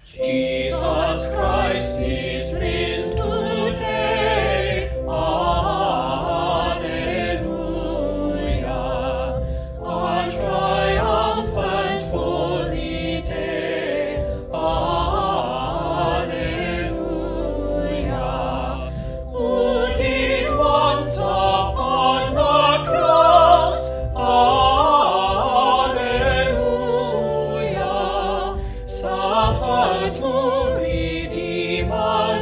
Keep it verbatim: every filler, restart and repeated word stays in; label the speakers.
Speaker 1: Jesus Christ is risen today. Alleluia. A triumphant holy day. Alleluia. Who did once upon the cross. Alleluia. Suffer to redeem us.